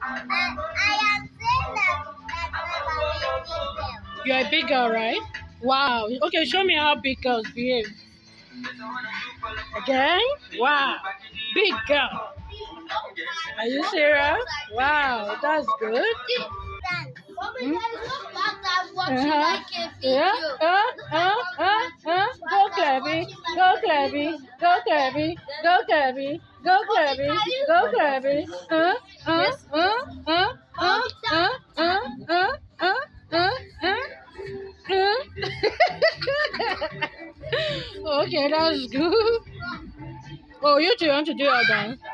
I am saying that You're a big girl, right? Wow. Okay, show me how big girls behave. Again? Wow. Big girl. Are you serious? Wow, that's good. Hmm? Yeah. Go Clevy. Go Clevy. Go Clevy. Go Clevy. Go Clevy. Go Clevy. Okay, that's good. Oh, you two want to do your dance?